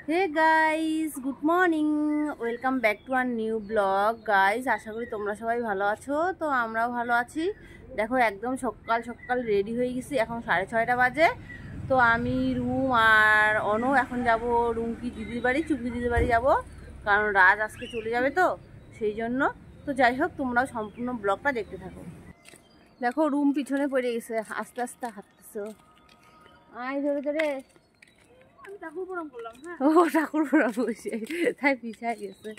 Hey guys, good morning, welcome back to our new vlog. Guys, আশা করি তোমরা সবাই ভালো আছো। তো আমরাও ভালো আছি। দেখো, একদম সকাল সকাল রেডি হয়ে গেছি। এখন 6:30 বাজে। তো আমি, রুম আর অনু এখন যাব রুমকি দিদির বাড়ি, চুমকি দিদির বাড়ি যাব, কারণ রাজ আজকে চলে যাবে, তো সেই জন্য। তো যাই হোক, তোমরাও সম্পূর্ণ ব্লগটা দেখতে থাকো। দেখো, রুম পিছনে পড়ে গেছে, আস্তে আস্তে হাঁটতেছে। আয় ধরে ধরে। ঠাকুর প্রণাম করলাম। হ্যাঁ, ও ঠাকুর প্রণাম করছে, তাই পিছায় গেছে।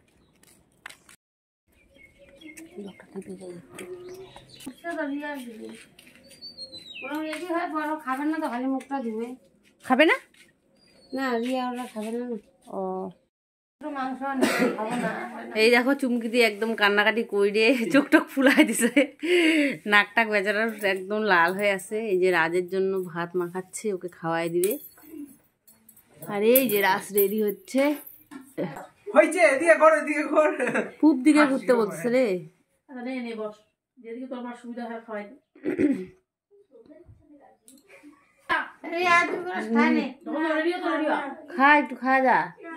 খাবেন না তো, খালি মুখটা ধুবে। খাবে না? না, রিয়া ওরা খাবে না। ও, মাংস খাবো না। এই দেখো, চুমকি দিয়ে একদম কান্নাকাটি কইরে চোখ টোক ফুলাই দিছে, নাক টাক বেচারার একদম লাল হয়ে আছে। এই যে রাজের জন্য ভাত মাখাচ্ছে, ওকে খাওয়াই দিবে। আর এই যে রাজ রেডি হচ্ছে, পূব দিকে ঘুরতে বলছে রে। খা, একটু খা যা।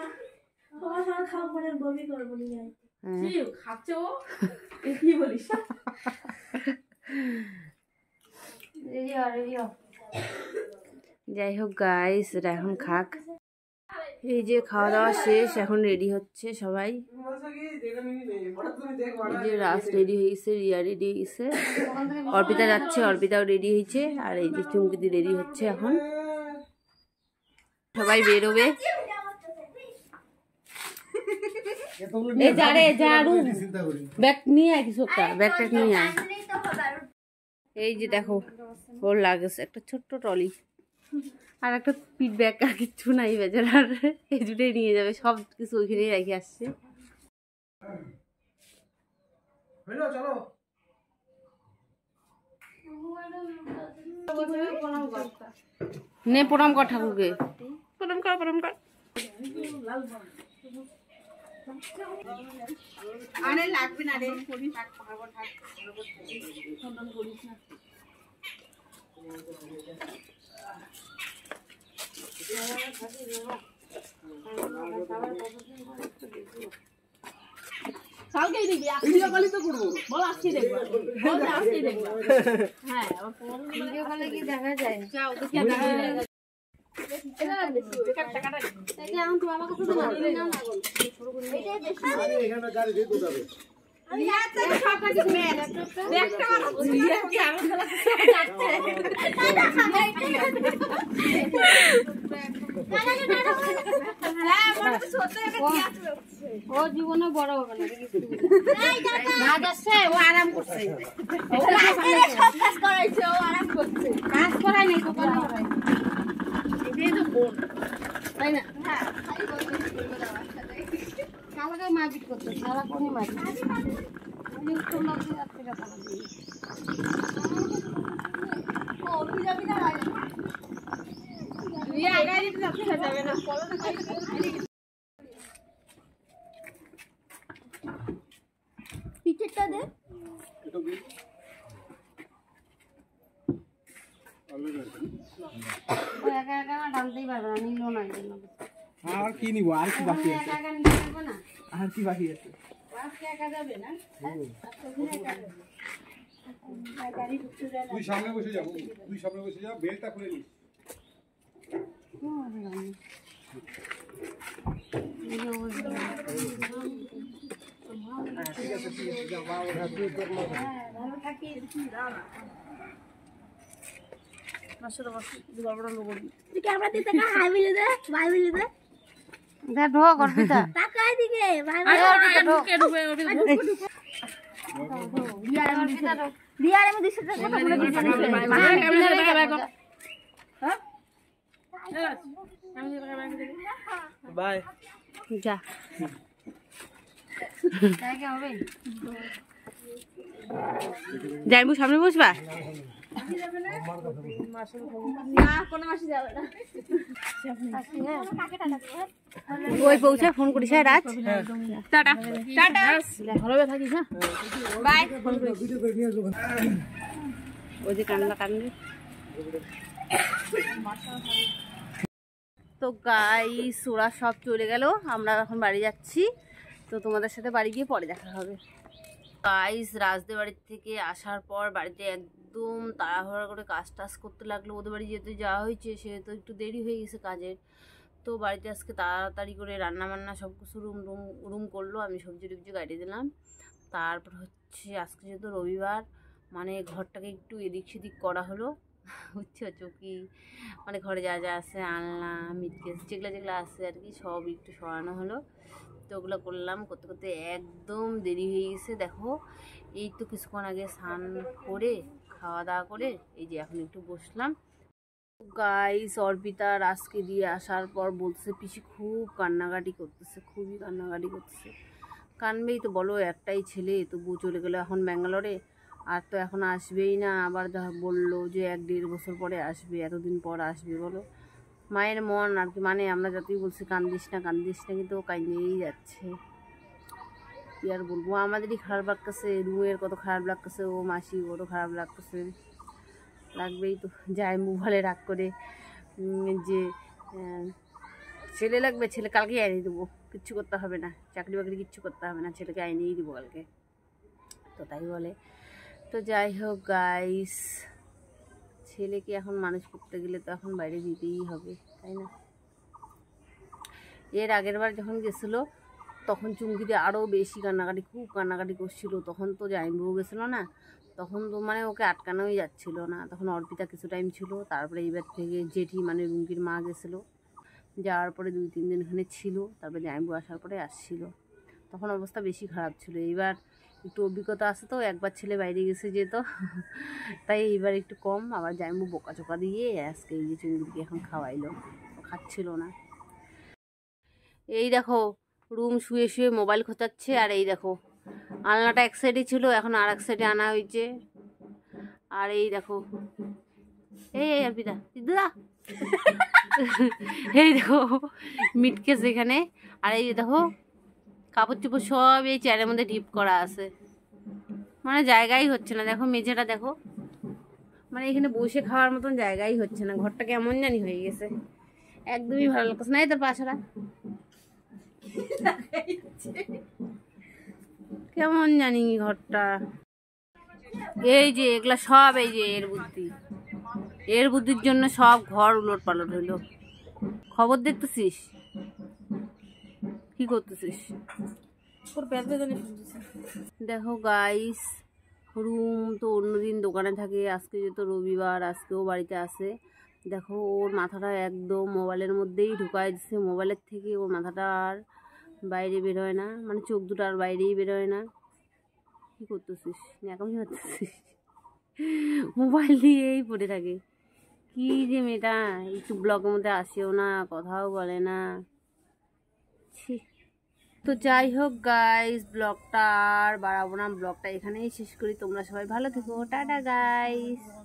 যাই হোক গাইস, এখন খাক। এই যে খাওয়া দাওয়া শেষ, এখন রেডি হচ্ছে সবাই। এই যে রাজ রেডি হয়ে গেছে, রিয়া রেডি হয়ে গেছে, অর্পিতা যাচ্ছে, অর্পিতাও রেডি হয়েছে। আর এই যে চুমকিদি রেডি হচ্ছে, এখন সবাই বেরোবে। এই যা রে, যা রুম, ব্যাগ নিয়ে আয়, কিছু একটা ব্যাগটা নিয়ে আয়। এই যে দেখো, ওর লাগেছে একটা ছোট্ট ট্রলি আর একটা পিট ব্যাগ, আর কিচ্ছু নাই বেচারার। এই দুটোই নিয়ে যাবে, সব কিছু ওইখানেই রেখে আসছে। নে প্রণাম কর ঠাকুরকে, প্রণাম কর, প্রণাম কর। আরে লাগবে না রে, কালকেই দেখবি, ভিডিও কলই তো করবো, বল আজকে দেখবো, বল আজকে দেখবো। হ্যাঁ, ভিডিও কলে কি দেখা যায়? যাও তো, কি দেখা যায়? এটা বেশি কাটা কাটা, এটা এখন তুমি আমার কাছে তো না দিলে না না বল, এটা বেশি। আরে এখানে গাড়ি দিয়ে তো যাবে। রিয়া তো সব কাজ মেয়ে, দেখতে পারো রিয়া কি আরো খেলা যাচ্ছে। ও জীবনে বড় হবে না, না যাচ্ছে, ও আরাম করছে, কাজ করাইছে, ও আরাম করছে, কাজ করাই নাই তো এটাই তো বোন, তাই না? হ্যাঁ, কালকে মাজিক করতে, সারা কোনি মাজিক পিকেটটা দে। একা একা না টানতেই পারবে না, নিল না। আর কি নিব, আর কি বাকি আছে? আর কি বাকি আছে? একা যাবে না, তুই সামনে বসে যাবো, তুই সামনে বসে যা, বেলটা খুলে নিস। ঠিক আছে, ঠিক আছে, যা বাবা, তুই তোর মত ভালো থাকিস, মাসের বসে গড়বড় লোক করবি। তুই ক্যামেরা দিতে কা হাই মিলে দে, বাই মিলে দে। দে ঢোক অর্পিতা, তাকাই দিকে ভাই, অর্পিতা ঢোক, কে ঢুকবে? অর্পিতা ঢোক। রিয়া আমি দিছি তো কথা বলে দিছি। হ্যাঁ, বাই যা। যাইবো, সামনে বসবা না, কোনো মাসি যাবে না। ওই পৌঁছে ফোন করিস। রাজ, টাটা টাটা, ভালো থাকিস। হ্যাঁ, বাই। ওই যে কান্না কান্দি। তো গাইস ওরা সব চলে গেল, আমরা এখন বাড়ি যাচ্ছি। তো তোমাদের সাথে বাড়ি গিয়ে পরে দেখা হবে। গাইস রাজদের বাড়ির থেকে আসার পর বাড়িতে একদম তাড়াহুড়া করে কাজ টাজ করতে লাগলো। ওদের বাড়ি যেতে যাওয়া হয়েছে, সেহেতু একটু দেরি হয়ে গেছে কাজের। তো বাড়িতে আজকে তাড়াতাড়ি করে রান্না বান্না সব কিছু রুম করলো। আমি সবজি টবজি কাটিয়ে দিলাম। তারপর হচ্ছে আজকে যেহেতু রবিবার, মানে ঘরটাকে একটু এদিক সেদিক করা হলো, বুঝছো, চৌকি মানে ঘরে যা যা আছে আনলাম, মিটকেস যেগুলো যেগুলো আছে আর কি সব একটু সরানো হলো। তো ওগুলো করলাম, করতে করতে একদম দেরি হয়ে গেছে। দেখো এই তো কিছুক্ষণ আগে স্নান করে খাওয়া দাওয়া করে এই যে এখন একটু বসলাম। গাইস অর্পিতার আজকে দিয়ে আসার পর বলছে পিসি খুব কান্নাকাটি করতেছে, খুবই কান্নাকাটি করতেছে। কানবেই তো, বলো একটাই ছেলে, তো বউ চলে গেলো এখন ব্যাঙ্গালোরে, আর তো এখন আসবেই না। আবার বললো যে 1-1.5 বছর পরে আসবে, এতদিন পর আসবে। বলো মায়ের মন আর কি, মানে আমরা যতই বলছি কান্দিস না কান্দিস না, কিন্তু ও কান্দিয়েই যাচ্ছে। কি আর বলবো, আমাদেরই খারাপ লাগতেছে, রুয়ের কত খারাপ লাগতেছে, ও মাসি ওরও খারাপ লাগতেছে, লাগবেই তো। যাই মোবাইলে রাগ করে যে ছেলে লাগবে, ছেলে কালকেই আনিয়ে দেবো, কিচ্ছু করতে হবে না, চাকরি বাকরি কিচ্ছু করতে হবে না, ছেলেকে আনিয়েই দেবো কালকে, তো তাই বলে। তো যাই হোক গাইস, ছেলেকে এখন মানুষ করতে গেলে তো এখন বাইরে দিতেই হবে, তাই না? এর আগের বার যখন গেছিলো তখন চুমকিতে আরও বেশি কান্নাকাটি, খুব কান্নাকাটি করছিল। তখন তো জাইনবউ গেছিলো না, তখন তো মানে ওকে আটকানোই যাচ্ছিল না। তখন অর্পিতা কিছু টাইম ছিল, তারপরে এইবার থেকে জেঠি মানে রুমকির মা গেছিলো, যাওয়ার পরে 2-3 দিন ওখানে ছিল, তারপরে জাইনবউ আসার পরে আসছিল। তখন অবস্থা বেশি খারাপ ছিল। এইবার একটু অভিজ্ঞতা আছে তো, একবার ছেলে বাইরে গেছে যেত, তাই এইবার একটু কম। আবার জাইনবউ বোকাচোকা দিয়ে আজকে এই যে চুমকিকে এখন খাওয়াইলো, খাচ্ছিল না। এই দেখো রুম শুয়ে শুয়ে মোবাইল খোঁচাচ্ছে, আর এই দেখো আলনাটা এক সাইডে ছিল, এখন আর এক সাইডে আনা হয়েছে। আর এই দেখো এই অর্পিতা দিদা এই দেখো মিটকেস এখানে, আর এই দেখো কাপড় চোপড় সব এই চেয়ারের মধ্যে ডিপ করা আছে, মানে জায়গাই হচ্ছে না। দেখো মেঝেটা দেখো, মানে এখানে বসে খাওয়ার মতন জায়গাই হচ্ছে না। ঘরটা কেমন জানি হয়ে গেছে, একদমই ভালো লাগছে না। এই তোর পাশারা কেমন জানি ঘরটা, এই যে এগুলা সব এই যে এর বুদ্ধির জন্য সব ঘর উলট পালট হইলো। খবর দেখতেছিস, কি করতেছিস? দেখো গাইস, রুম তো অন্যদিন দোকানে থাকে, আজকে যেহেতু রবিবার আজকেও বাড়িতে আসে। দেখো ওর মাথাটা একদম মোবাইলের মধ্যেই ঢুকাই দিচ্ছে, মোবাইলের থেকে ওর মাথাটা আর বাইরে বের হয় না, মানে চোখ দুটো আর বাইরেই বের হয় না। কি করতেছিস, এরকমই করতেছিস, মোবাইল দিয়েই পড়ে থাকে। কি যে মেয়েটা, একটু ব্লগের মধ্যে আসেও না, কথাও বলে না, ছি। তো যাই হোক গাইস, ব্লগটা আর বাড়াবো না, ব্লগটা এখানেই শেষ করি। তোমরা সবাই ভালো থেকো, টাটা গাইস।